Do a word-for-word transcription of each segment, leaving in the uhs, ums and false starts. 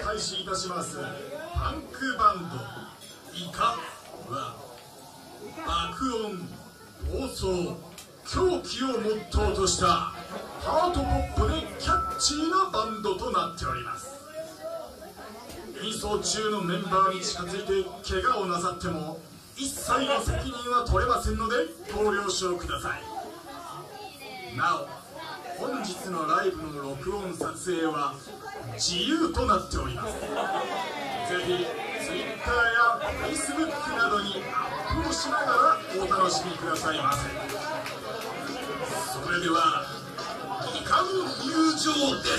開始いたしますパンクバンドイカは爆音、暴走、狂気をモットーとしたハートポップでキャッチーなバンドとなっております。演奏中のメンバーに近づいて怪我をなさっても一切の責任は取れませんのでご了承ください。なお本日のライブの録音撮影は自由となっております。ぜひ Twitter や Facebook などにアップをしながらお楽しみくださいませ。それではイカの入場です。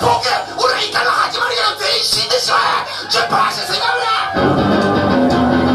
死んでしまえ！じゅっパーセント セカンドだ！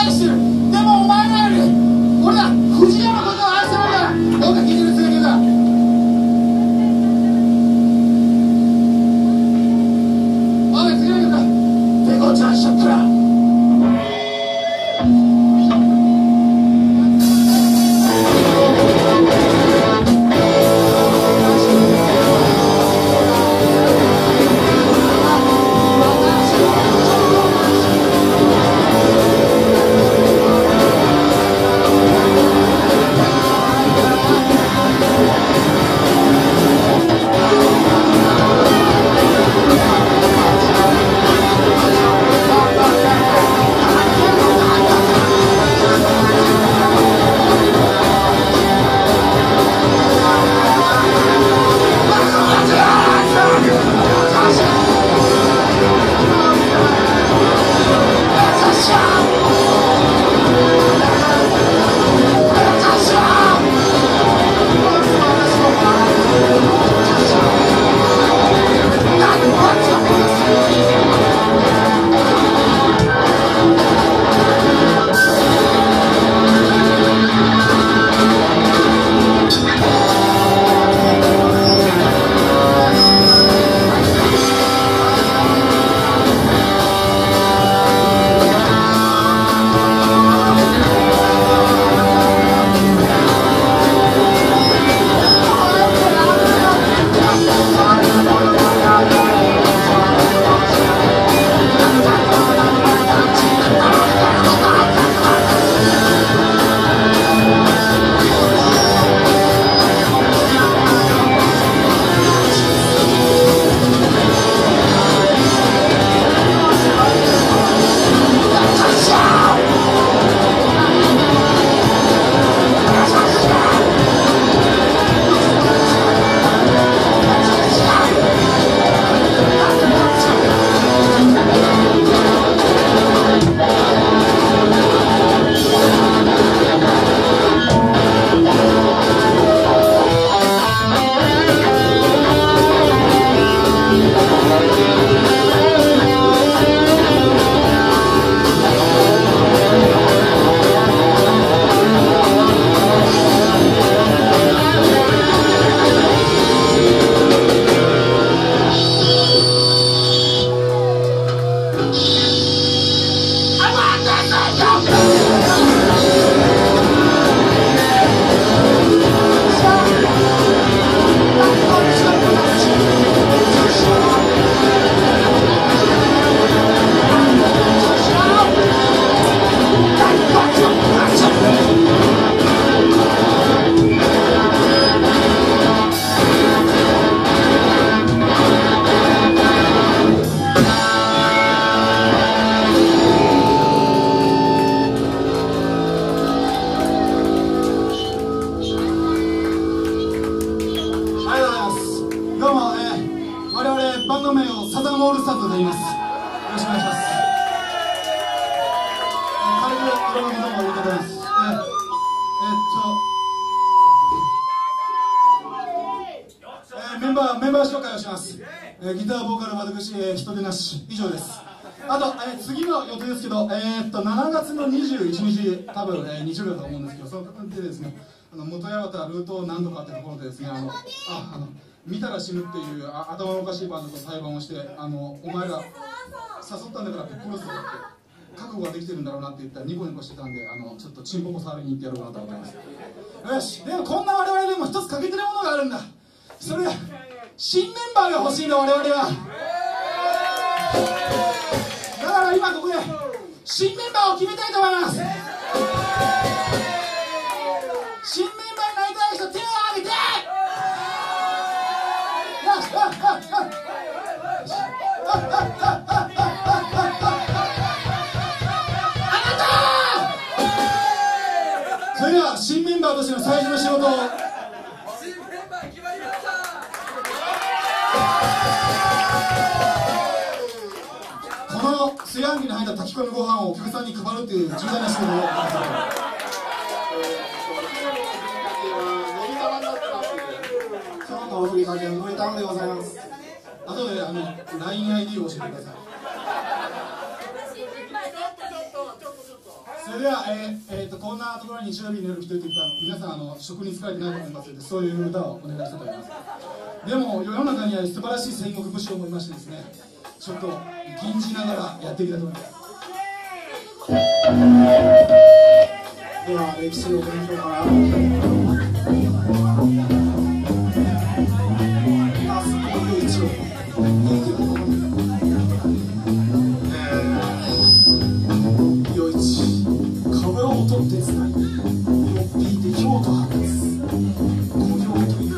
愛してる。でもお前らより俺は藤屋のことを愛してるから。どうか聞いてるつけてるか。おい、次の曲だ。ペコちゃんショットラ。メンバーメンバー紹介をします。えー、ギターボーカル私、えー、人手なし以上です。あと、えー、次の予定ですけど、えー、っとしちがつのにじゅういちにち、多分、えー、日曜日だと思うんですけど、その方でですね、あの元八幡ルート何度かってところでですね、あのああの見たら死ぬっていうあ頭のおかしいバンドと裁判をして、あのお前ら誘ったんだから殺すぞって覚悟ができてるんだろうなって言ったらニコニコしてたんで、あのちょっとチンポコ触りに行ってやろうかなと思ってます。よし、でもこんな我々でも一つ欠けてるものがあるんだ。それが新メンバーが欲しいんだ我々は。だから今ここで新メンバーを決めたいと思います。新メンバーになりたい人手を挙げて。よし、あっあっあっそれでは新メンバーとしての最初の仕事を。新メンバー決まりました。この炊飯器に入った炊き込みご飯をお客さんに配るっていう重大な仕事を。今日のおふりかけはのりたんでございます。後であの ラインアイディー を教えてください。 それでは、えーえー、とこんなところに日曜日の夜来てると言ったの皆さんあの職に疲れてないと思いますのでそういう歌をお願いしたいと思います。でも世の中には素晴らしい戦国武士を思いましてですねちょっと吟じながらやっていきたいと思います。では歴史を勉強からあすごい一応陽一壁を取ってつないよっぴいて京都発雇用という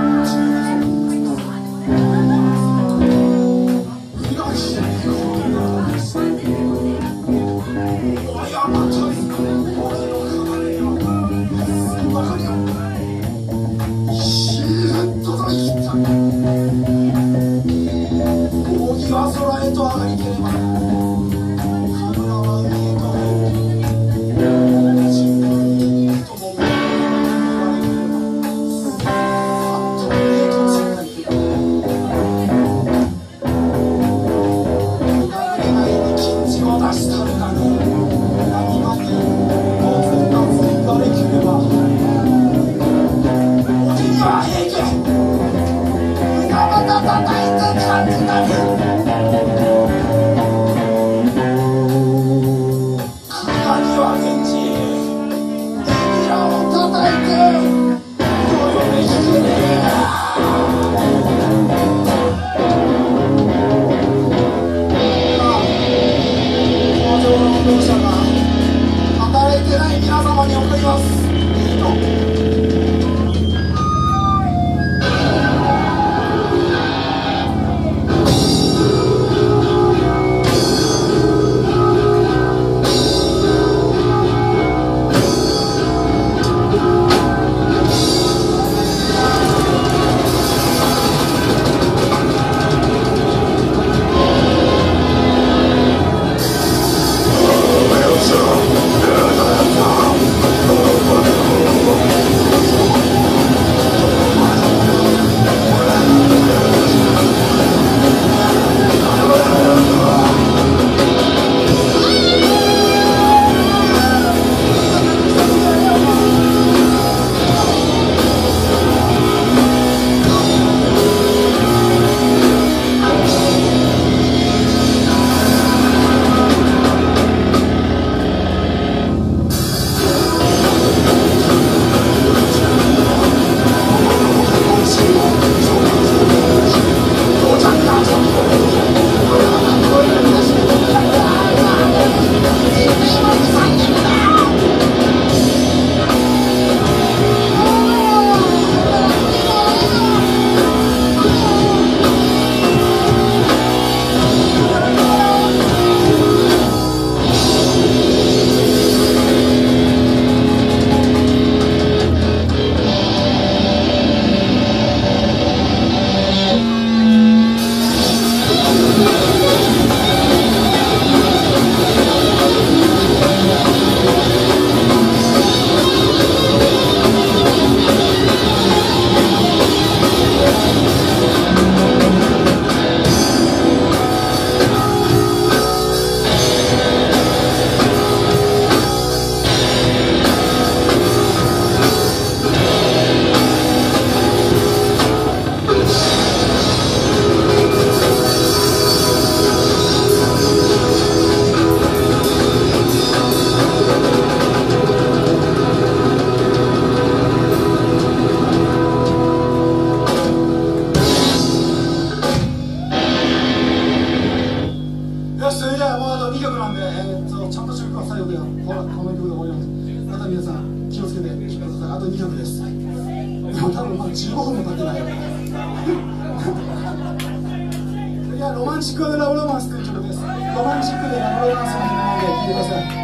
ロマンチックでラブロマンスという曲です。ロマンチックでラブロマンスの曲なので聴いてください。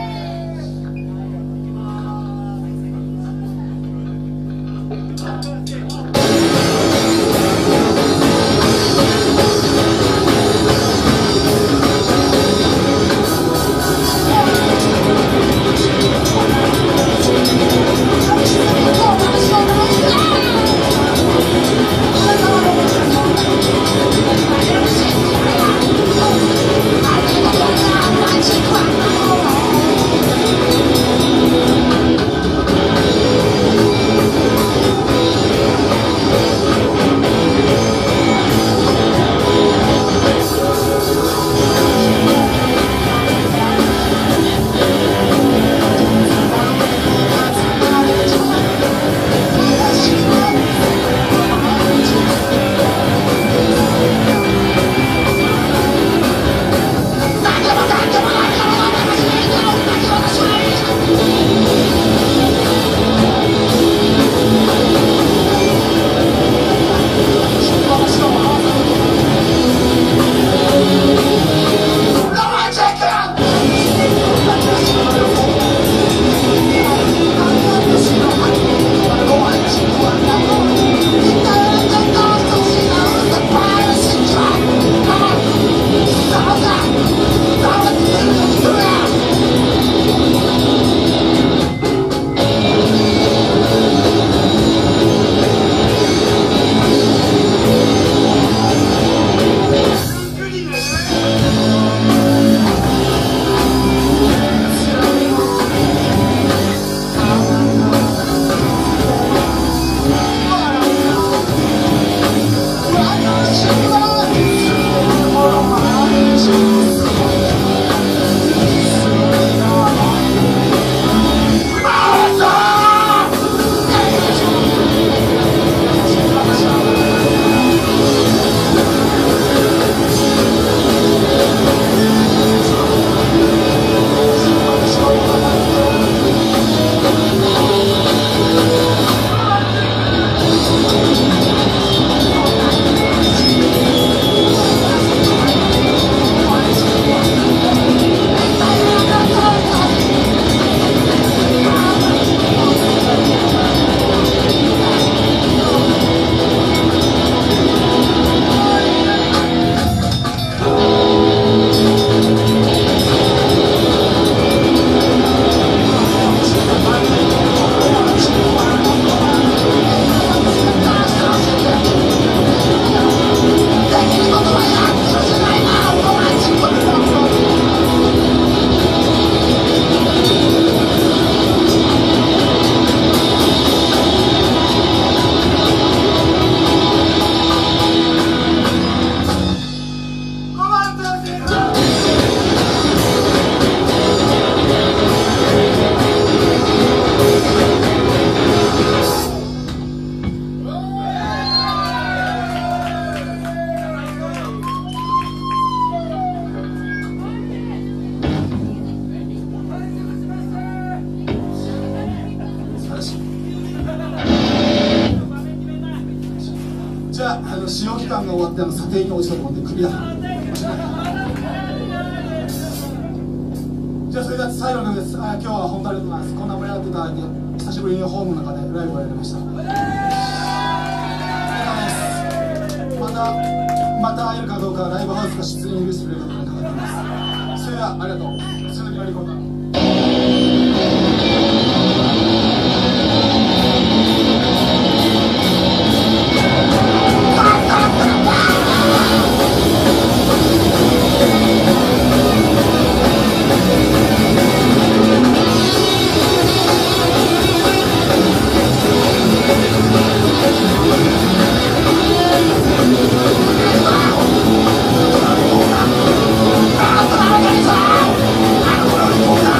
快使用期間が終わってあの査定に落ちたところでクビだ。じゃあそれでは最後の曲です。あ今日は本当ありがとうございます。こんな盛り上がっていただいて久しぶりにホームの中でライブをやりました。またまた会えるかどうかライブハウスが出演許してくれることにかかっています。それではありがとう。鈴木のリコーダー。Oh,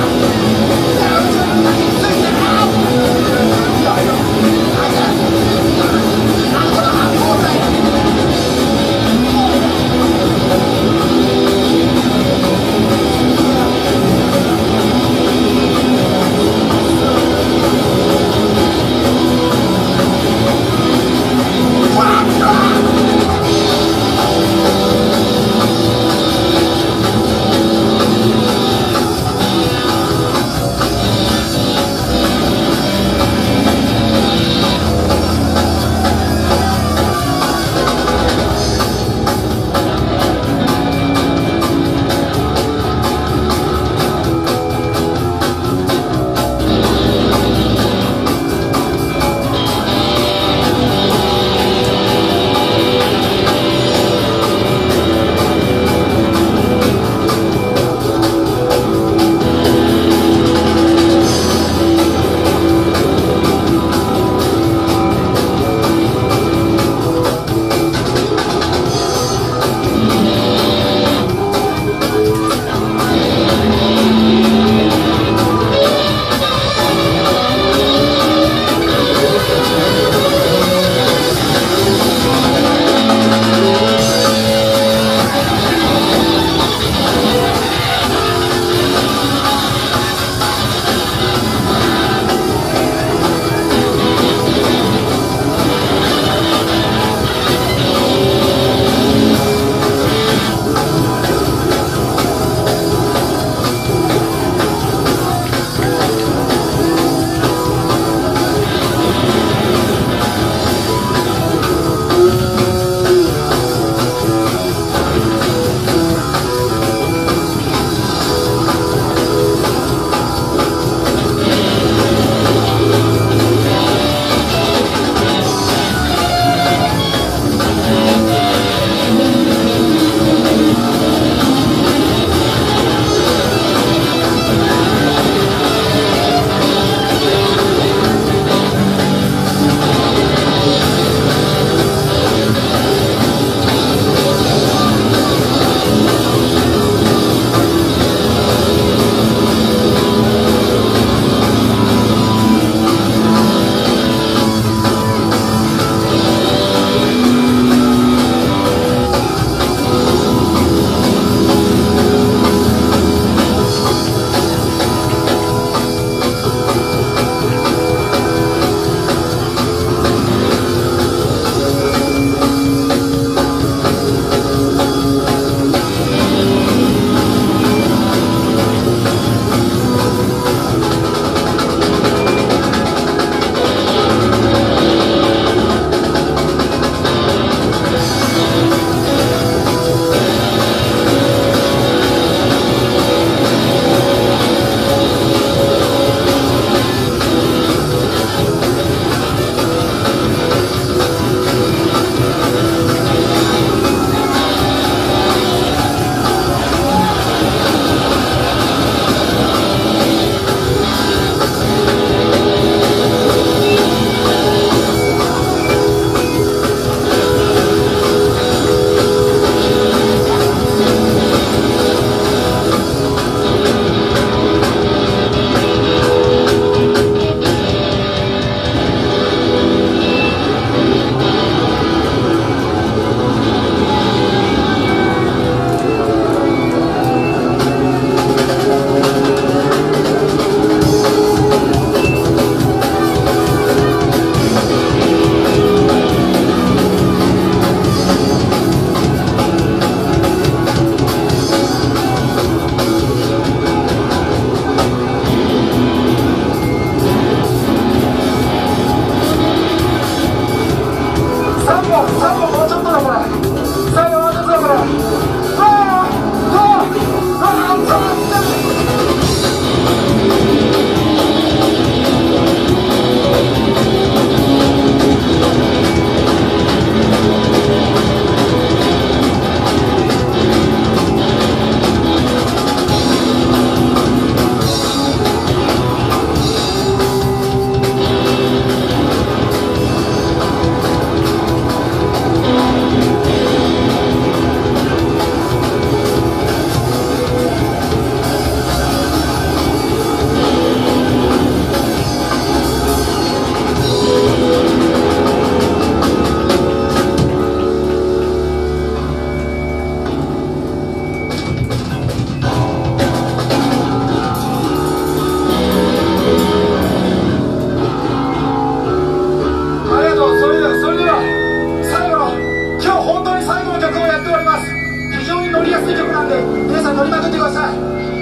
い曲なんで皆さん乗りまくってください。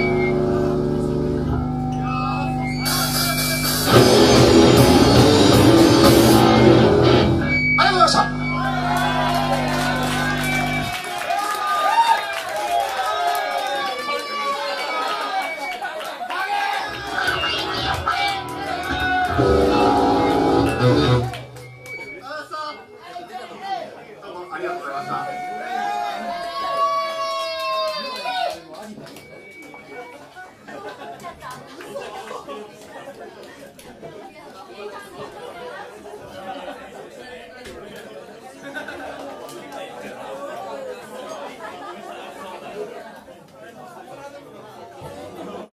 ありがとうございました。 ありがとうございました。